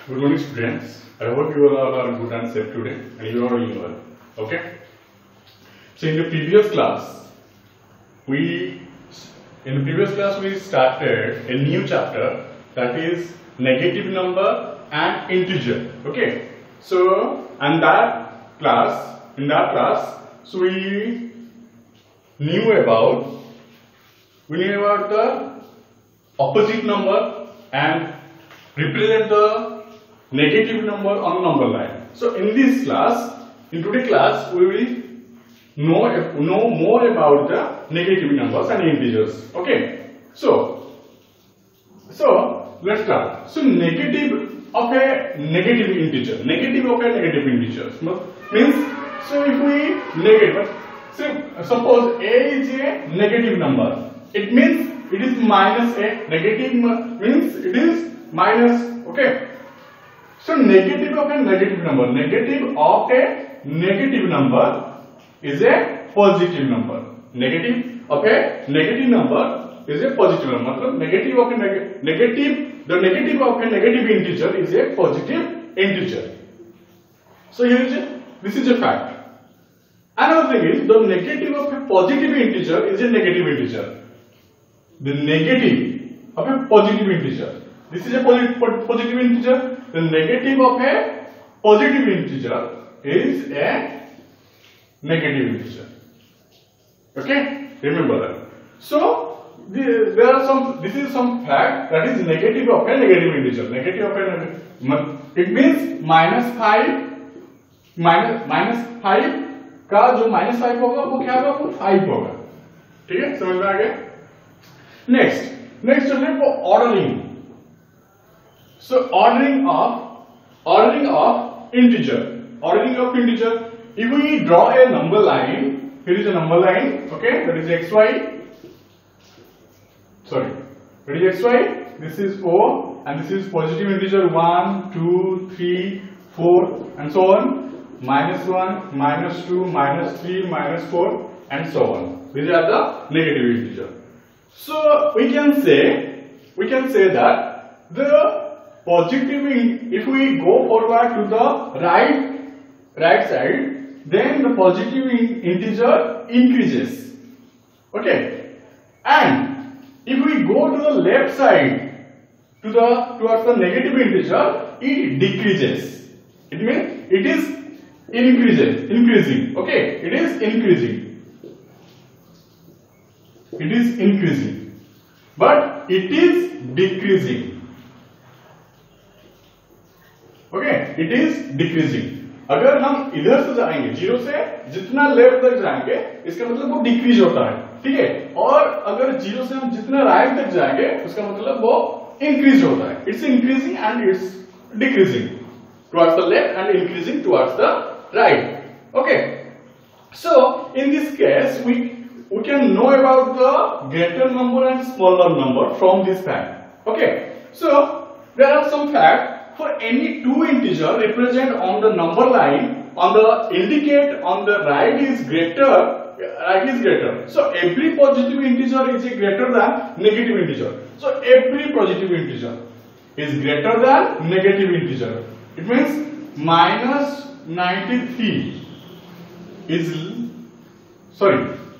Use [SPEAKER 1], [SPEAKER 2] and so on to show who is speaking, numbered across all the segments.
[SPEAKER 1] Good morning, students. I hope you all are good and safe today, and you are doing well. Okay. So in the previous class, we started a new chapter, that is negative number and integer. Okay. So in that class, so we knew about the opposite number and represent the negative number on number line. So in today's class, we will know more about the negative numbers and integers. Okay. So let's start. So negative of a negative integer. Negative of a negative integer means, so if we negate, suppose a is a negative number, it means it is minus a. Negative means it is minus. Okay. So negative of a negative number. Negative of a negative number is a positive number. Negative of a negative number is a positive number. So negative of a negative, the negative of a negative integer is a positive integer. So this is a fact. Another thing is, the negative of a positive integer is a negative integer. The negative of a positive integer. This is a positive integer. The negative of a positive integer is a negative integer. Okay, remember that. So there are some. This is some fact, that is negative of a negative integer. Negative of a negative. It means minus 5 का जो -5 होगा वो क्या होगा, वो 5 होगा. ठीक है, समझ में आ गया. नेक्स्ट चलिए वो ordering. So ordering of integer. If we draw a number line, here is a number line. Okay, that is xy. Sorry, that is xy. This is O, and this is positive integer 1, 2, 3, 4, and so on. -1, -2, -3, -4, and so on. These are the negative integer. So we can say that the positive, if we go forward to the right side, then the positive integer increases. Okay, and if we go to the left side towards the negative integer, it decreases. It means it is increasing. Okay, it is increasing, but it is decreasing. Okay, it is decreasing. अगर हम इधर से जाएंगे, zero से जितना left तक जाएंगे, इसका मतलब वो डिक्रीज होता है. ठीक है, और अगर जीरो से हम जितना राइट तक जाएंगे, उसका मतलब वो इंक्रीज होता है. It's increasing and it's decreasing towards the left and increasing towards the right. Okay, so in this case we can know about the greater number and smaller number from this fact. Okay, so there are some facts. For any two integer represent on the number line, on the indicate on the right is greater. So every positive integer is greater than negative integer. So every positive integer is greater than negative integer. It means minus 93 is, sorry,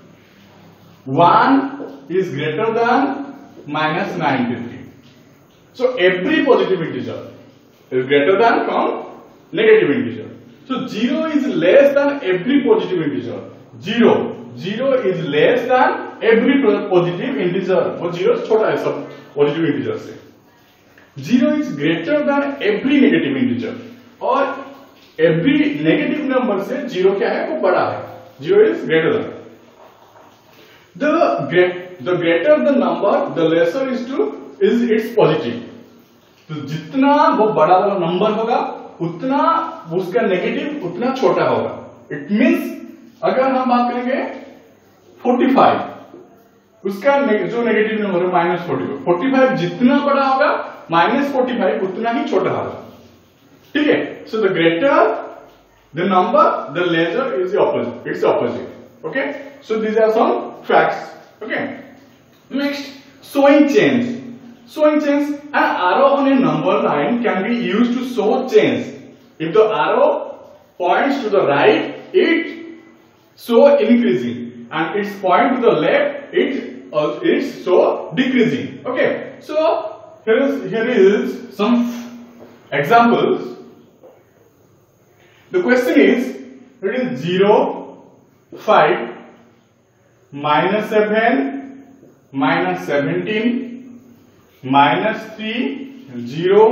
[SPEAKER 1] 1 is greater than minus 93. So every positive integer is greater than from negative integer. So 0 is less than every positive integer. 0 is less than every positive integer. वो 0 छोटा है सब positive integer से. 0 is greater than every negative integer. और every negative number से 0 क्या है, वो बड़ा है. 0 is greater than. The greater the number, the lesser is its positive. तो जितना वो बड़ा वाला नंबर होगा, उतना उसका नेगेटिव उतना छोटा होगा. इट मींस अगर हम बात करेंगे 45, उसका जो नेगेटिव नंबर है -45 जितना बड़ा होगा, -45 उतना ही छोटा होगा. ठीक है. So the greater the number, the lesser is the opposite. It's opposite. Okay. So these are some facts. Okay. Next, showing change. Showing change. An arrow on a number line can be used to show change. If the arrow points to the right, it show increasing, and its point to the left, it show decreasing. Okay, so here is some examples. The question is, it is 0, 5, -7, -17, -3, 0,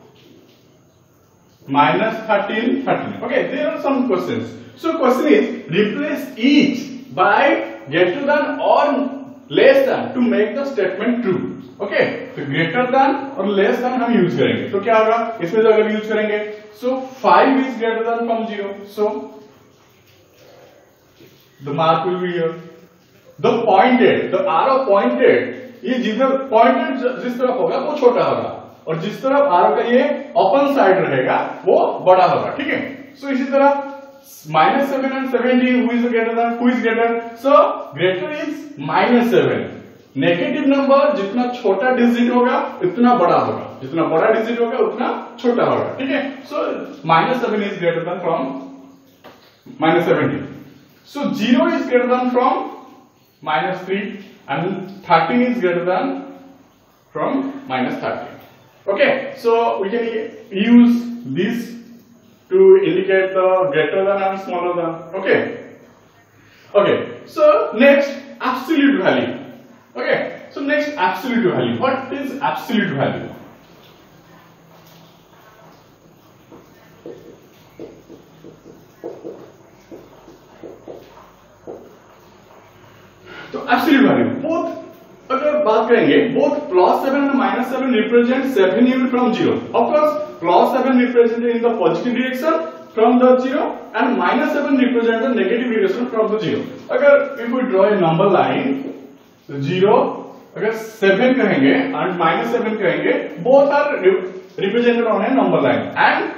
[SPEAKER 1] -13, 13. Okay, there are some questions. So question is, replace each by greater than or less than to make the statement true. Okay, तो greater than और less than हम use करेंगे. तो क्या होगा इसमें जो अगर यूज करेंगे, so 5 is greater than from 0, so the mark will be here. The pointed, the arrow pointed, ये जिधर pointed जिस तरफ होगा वो छोटा होगा, और जिस तरफ arrow का ये open side रहेगा वो बड़ा होगा. ठीक है, so इसी तरह -7 and 17, who is greater? So greater is -7. Negative number जितना छोटा डिजिट होगा उतना बड़ा होगा, जितना बड़ा डिजिट होगा उतना छोटा होगा. ठीक है, so -7 is greater than from -17. So 0 is greater than from -3 and 13 is greater than from -13. Okay, so we can use this to indicate the greater than and smaller than. Okay, so next, absolute value. Okay, so next, absolute value. What is absolute value? तो absolute value, both अगर बात करेंगे, both +7 and -7 represent 7 unit from 0. Of course, +7 represented in the positive direction from the 0 and -7 represent the negative direction from the 0. अगर if we draw a number line, 0 अगर 7 कहेंगे and -7 कहेंगे, both are represented on a number line, and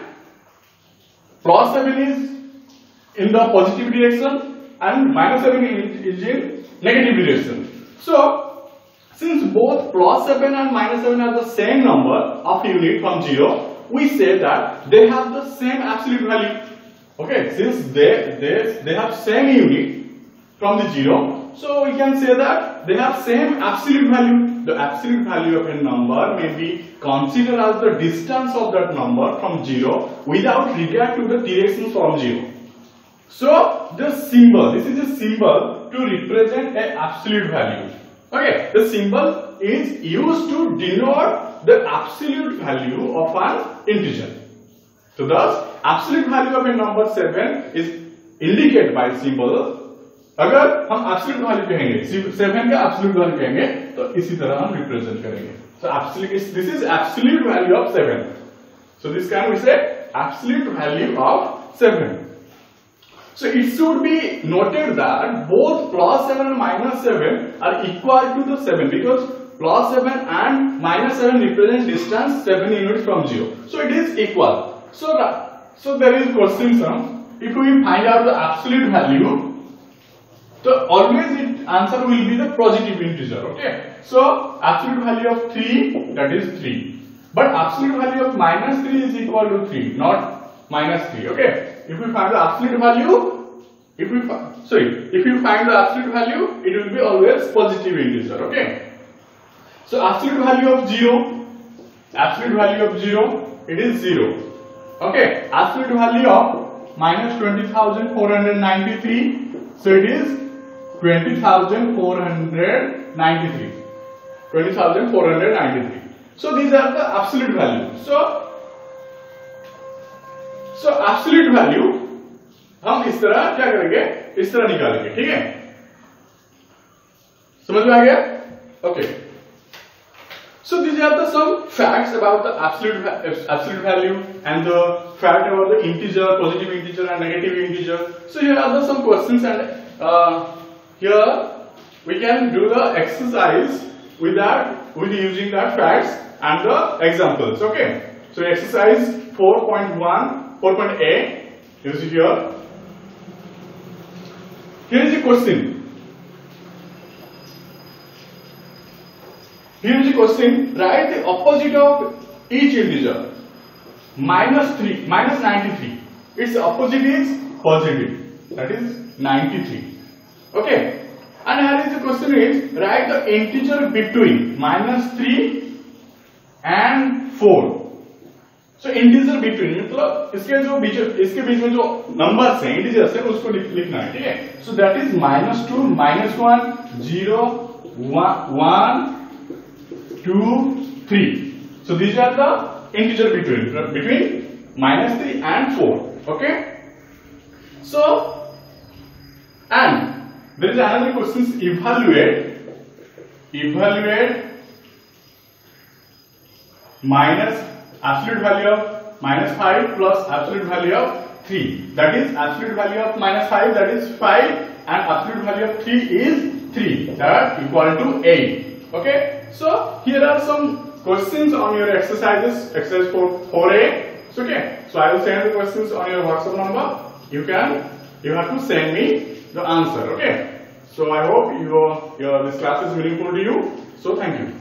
[SPEAKER 1] +7 is in the positive direction and -7 is in negative direction. So since both +7 and -7 are the same number of unit from 0, we say that they have the same absolute value. Okay, since they have same unit from the 0, so we can say that they have same absolute value. The absolute value of a number may be considered as the distance of that number from 0 without regard to the direction from 0. So the symbol, this is a symbol to represent an absolute value. Okay, the symbol is used to denote the absolute value of an integer. So thus absolute value of a number 7 is indicated by symbol. अगर हम absolute value कहेंगे, 7 का absolute value कहेंगे, तो इसी तरह हम represent करेंगे. So this is absolute value of 7. So this can we say absolute value of 7. So it should be noted that both +7 and -7 are equal to the 7, because +7 and -7 represent distance 7 units from 0. So it is equal. So there is question sum. If we find out the absolute value, so always answer will be the positive integer. Okay. So absolute value of 3, that is 3. But absolute value of -3 is equal to 3, not -3. Okay. If we find the absolute value, if you find the absolute value, it will be always positive integer. Okay. So absolute value of 0, it is 0. Okay. Absolute value of -20,493, so it is 20,493. 20,493. So these are the absolute value. So absolute value हम इस तरह क्या करेंगे, इस तरह निकालेंगे. ठीक है, समझ में आ गया? Okay. So these are the some facts about the absolute value and the fact about the integer, positive integer and negative integer. So here are the some questions, and here we can do the exercise with using that facts and the examples. Okay. So exercise 4.1, 4.a, you see here. Here is a question. question, write the opposite of each integer. -3, -93. Its opposite is positive. That is 93. Okay. And here is the question is, write the integer between -3 and 4. So integer between मतलब इसके बीच में जो numbers हैं, integers हैं, उसको लिखना है, ठीक है. So that is -2, -1, 0, 1, 2, 3. So these are the integer between -3 and 4. Okay. So and there is another question, evaluate minus absolute value of -5 plus absolute value of 3. That is absolute value of -5, that is 5, and absolute value of 3 is 3. That equal to 8. Okay. So here are some questions on your exercises, exercise 4A. Okay. So I will send the questions on your WhatsApp number. You have to send me the answer. Okay. So I hope this class is meaningful to you. So thank you.